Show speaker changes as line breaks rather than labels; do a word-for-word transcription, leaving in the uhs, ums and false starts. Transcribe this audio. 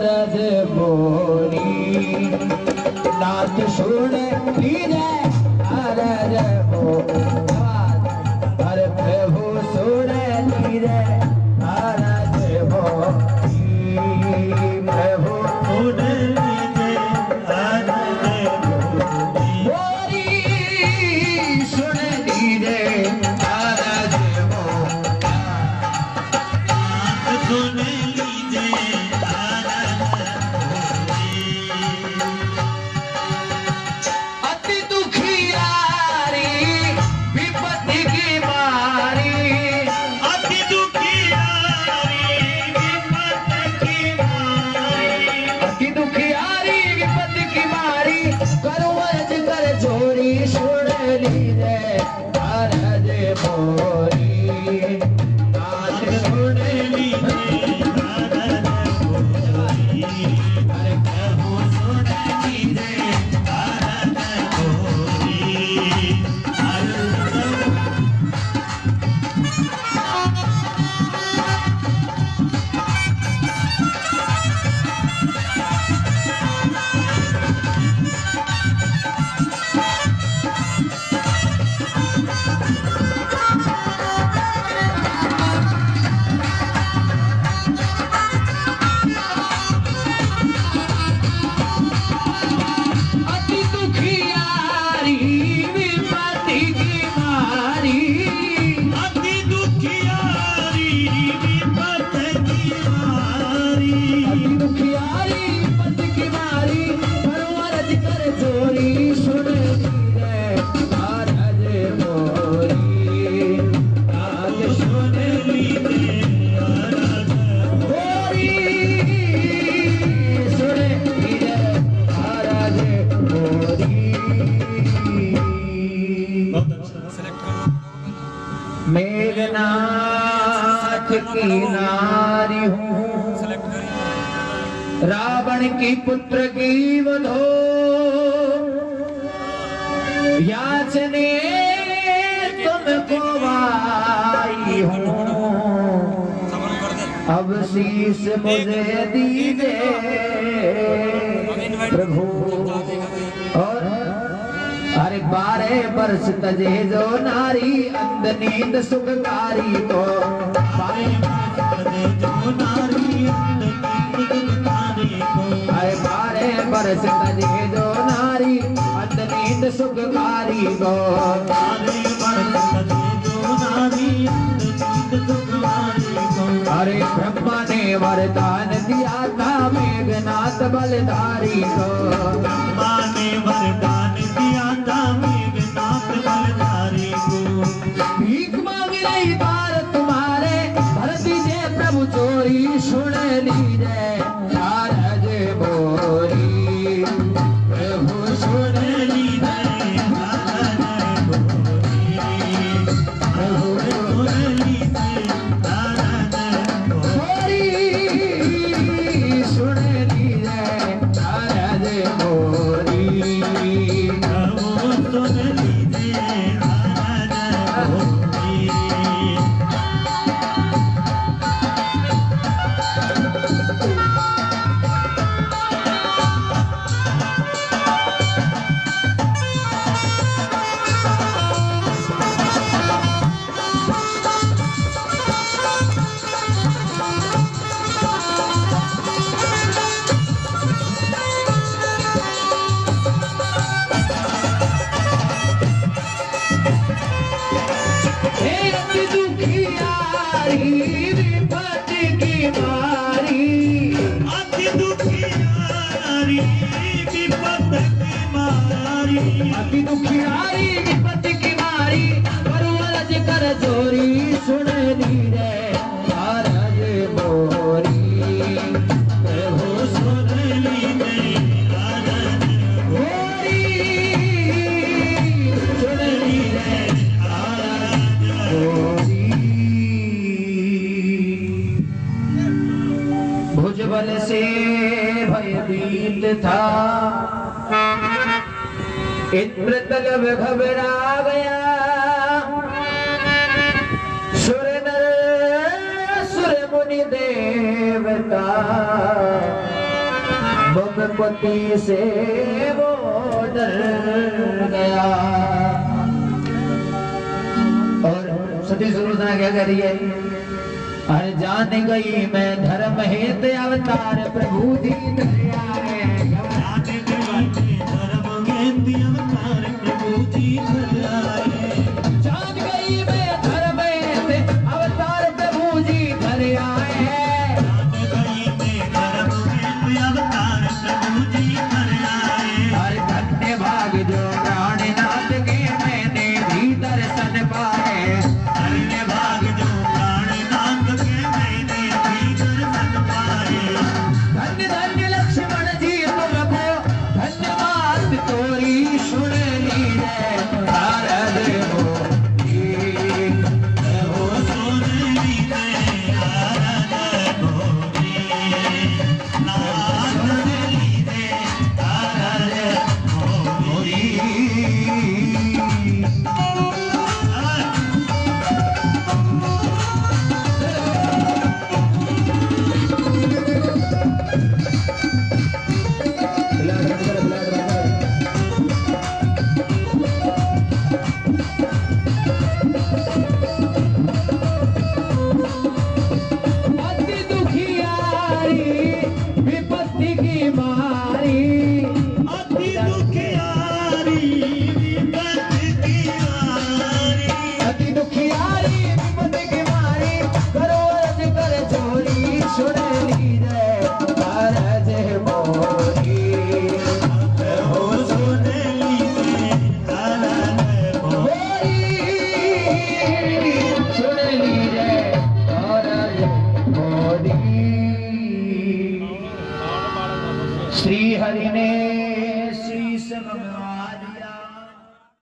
अरज मोरी नाथ सुन लीजे अरज मोरी हर प्रभु सुन लीजे अरज मोरी प्रभु सुन लीजे अरज मोरी सुन लीजे अरज मोरी सुन लीजे अति दुखियारी विपत्ति की मारी अति दुखियारी विपत्ति की मारी अति दुखियारी विपत्ति की मारी करो अर्ज कर जोरी सुन लीजे अरज मोरी नाथ सुन लीजे अरज मोरी हर प्रभु सुन लीजे अरज मोरी हर अति दुखियारी विपत्ति की मारी अति दुखियारी विपत्ति की मारी अति दुखियारी विपत्ति की मारी करो अर्ज कर जोरी सुन लीजे अरज मोरी नाथ सुन लीजे अरज मोरी सुन लीजे अरज मोरी मेघनाथ की नारी हूँ रावण की पुत्र की वधो याचने तुमको आई हूँ अब शीश मुझे दीजिए प्रभु और अरे बारह वर्ष तजे जो नारी अंध नींद सुखकारी तो बारह वर्ष तजे जो नारी अंध नींद सुखकारी को अरे बारह वर्ष तजे जो नारी अंध नींद सुखकारी को बारह वर्ष तजे जो नारी अंध नींद सुखकारी को अरे ब्रह्मा ने वरदान दिया था मेघनाथ बलधारी को ब्रह्मा ने वरदान दिया था मेघनाथ बलधारी को भीख मांग रही बार तुम्हारे भर दीजिए प्रभु चोरी सुन लीजिए अरज मोरी प्रभु सुन लीजिए अरज मोरी प्रभु सुन लीजिए अरज मोरी सुन लीजिए अरज मोरी प्रभु सुन लीजिए अरज मोरी अति दुखियारी विपत्ति की मारी अति दुखियारी विपत्ति की मारी अति दुखियारी विपत्ति की मारी करो अर्ज कर जोरी सुन लीजिए अरज मोरी प्रभु सुन लीजिए अरज मोरी सुन लीजिए अरज मोरी भुजबल से भयभीत था इंद्रतलब घबरा गया सुर नर सुर मुनि देवता पति से वो डर गया। और सती सुलोचना क्या कह रही है? अरे जान गई मैं धर्म हेत अवतार प्रभु जी धरे आए। जान गई धर्म हेत अवतार प्रभु जी धरे आए। जान गई मैं धर्म हेत अवतार प्रभु जी धरे आए। जान गई मैं धर्म हेत अवतार प्रभु जी धरे आए। अरे धन्य भाग जो प्राणनाथ के मैंने भी दर्शन पाए। धन्य भाग जो धन्य धन्य लक्ष्मण जी तुमको धन्यवाद तोरी सुन लीजिए। नारद मोरी हो सुन लीजिए। नारद मोरी नारद लीजिए। नारद मोरी श्री हरि ने श्री भगवान